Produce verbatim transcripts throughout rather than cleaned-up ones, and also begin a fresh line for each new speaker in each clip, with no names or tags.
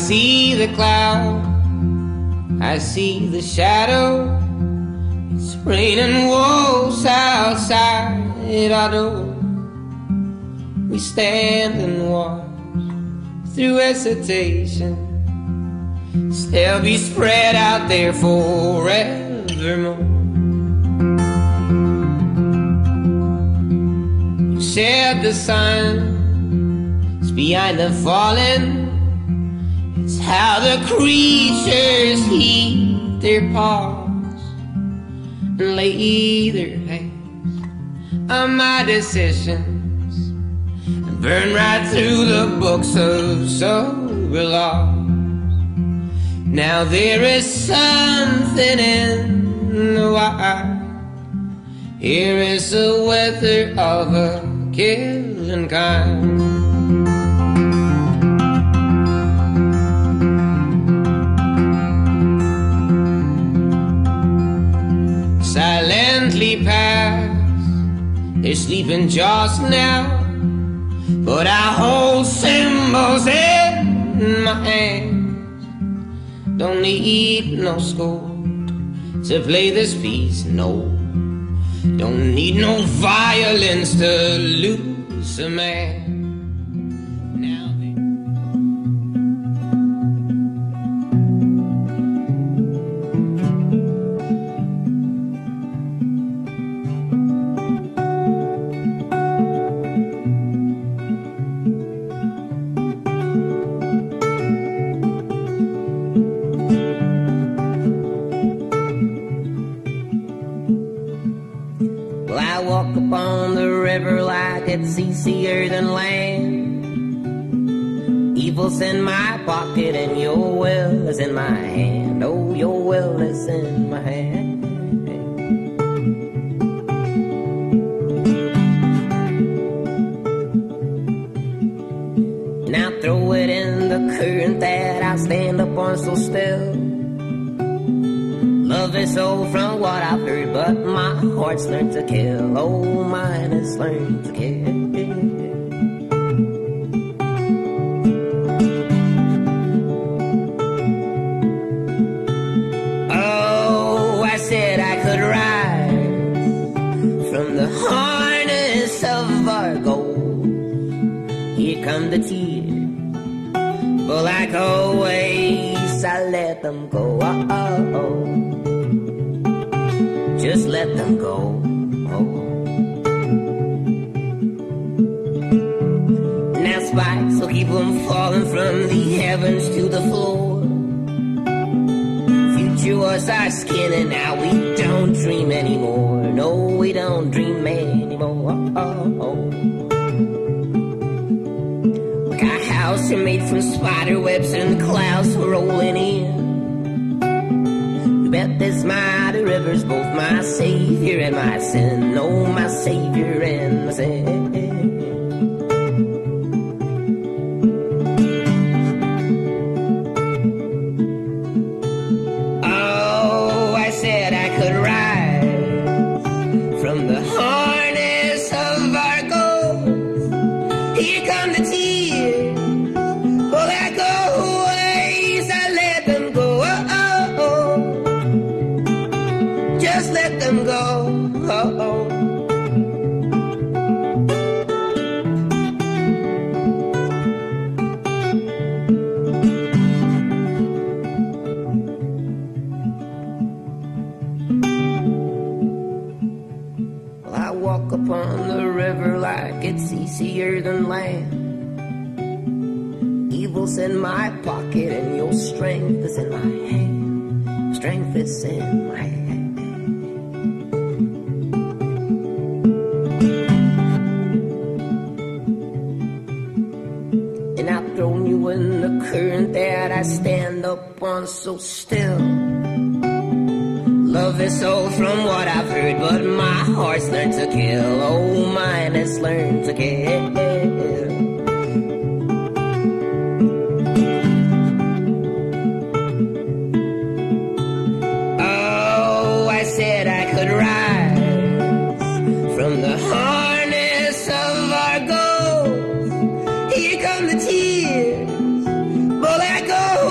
see the cloud, I see the shadow. It's raining wolves outside our door. We stand and watch through hesitation. They'll be spread out there forevermore. You said the sun is behind the fallen. It's how the creatures heave their paws and lay their hands on my decisions and burn right through the books of sober laws. Now there is something in the wire. Here is the weather of a killing kind. Silently pass, they're sleeping just now, but I hold symbols in my hands. Don't need no score to play this piece, no. Don't need no violence to lose a man. Now they I walk upon the river like it's easier than land. Evil's in my pocket and your will is in my hand. Oh, your will is in my hand. Now throw it in the current that I stand upon so still. Love is so from what I've heard, but my heart's learned to kill. Oh, mine has learned to kill. Oh, I said I could rise from the harness of our gold. Here come the tears, but like always, I let them go. Oh, oh, oh. Just let them go. Oh. Now spikes will keep them falling from the heavens to the floor. Future was our skin and now we don't dream anymore. No, we don't dream anymore. Oh, oh, oh. Like our house are made from spider webs and the clouds were rolling in. Bet this mighty river's both my savior and my sin. Oh, my savior and my sin. Oh, I said I could rise from the harness of our goals. Here come the tears, oh, like always, I let them go. Oh, oh, oh. Just let them go. Oh, oh. Well, I walk upon the river like it's easier than land. Evil's in my pocket and your strength is in my hand. Strength is in my hand. Thrown you in the current that I stand up on so still. Love is all from what I've heard, but my heart's learned to kill. Oh, mine has learned to kill. Oh, I said I could rise from the harness of our goals. Here come the tears, but like always,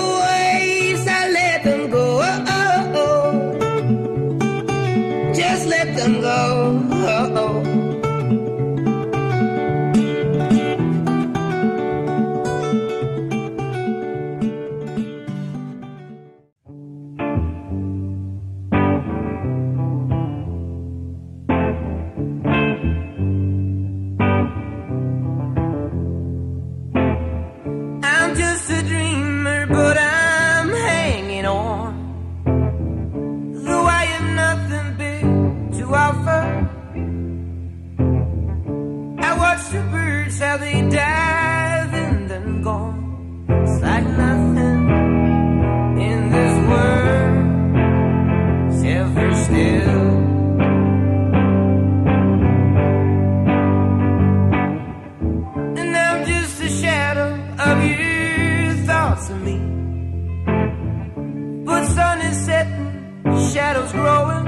watch the birds, how they dive and then gone. It's like nothing in this world's ever still. And I'm just a shadow of your thoughts of me. But sun is setting, shadows growing.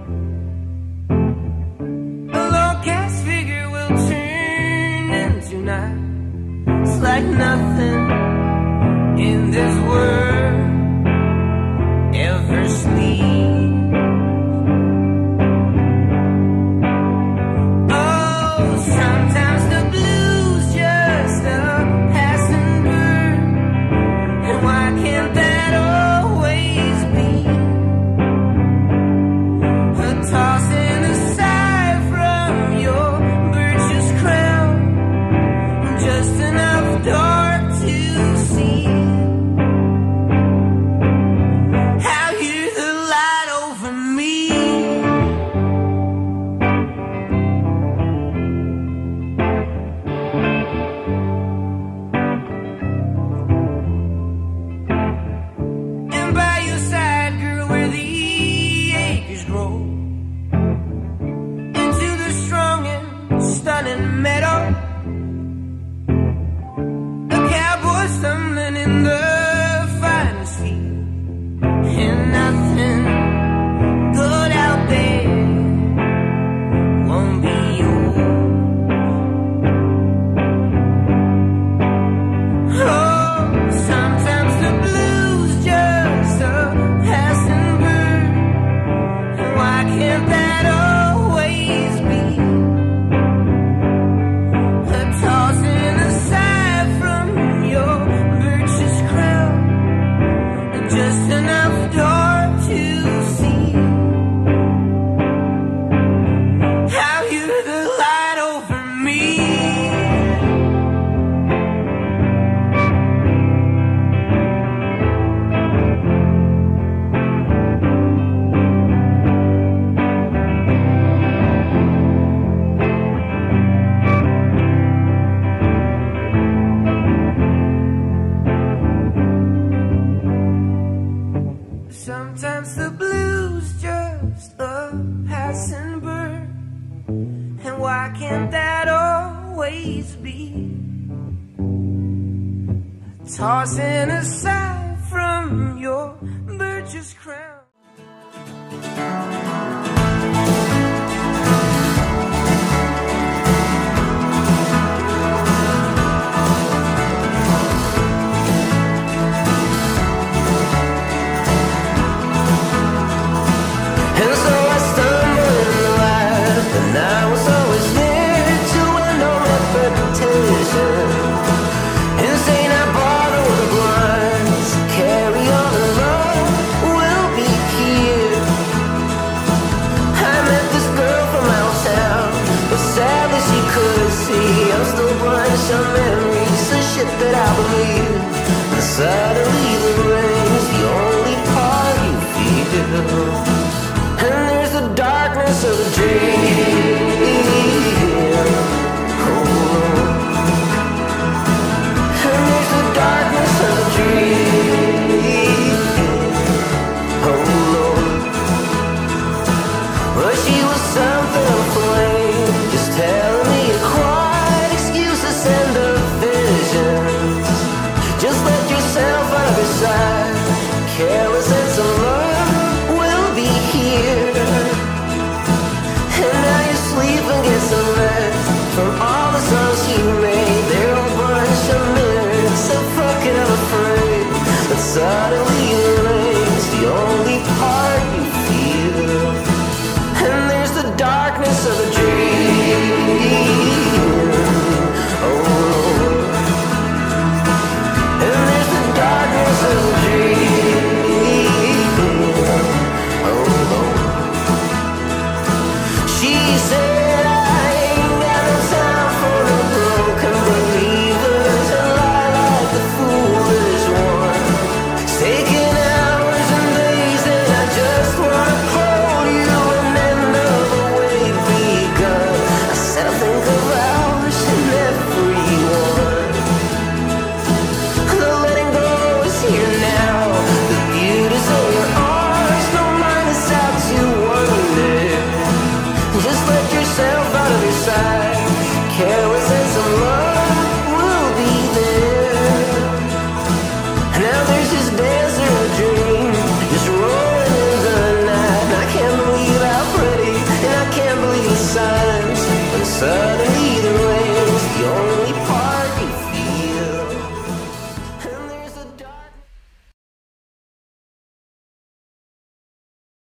A long cast figure will turn into night. It's like nothing in this world ever sleep. Oh, sometimes the blues just a passing bird. And why can't that always be? A tossing aside from your birch's crown, just enough dark to see. How you're the light over me. And by your side, girl, where the acres grow, into the strong and stunning meadow, a cowboy stumbling in the finest field, and nothing good out there won't be yours. Oh, sometimes the blues just a passing bird. And why can't that always be? A tossing aside from your birch's crown, and just enough dark to see. How you're the light over me. Sometimes the blues just a passing bird. And why can't that always be? Tossing aside from your birch's crown. And so I stumbled in the light, and I was always there to win no reputation. Insane, I bother with the blinds, carry on alone, we'll be here. I met this girl from out of town, but sadly she couldn't see. I'm still blind to memories, the shit that I believe. And suddenly the rain's the only part you feel. And there's the darkness of the dream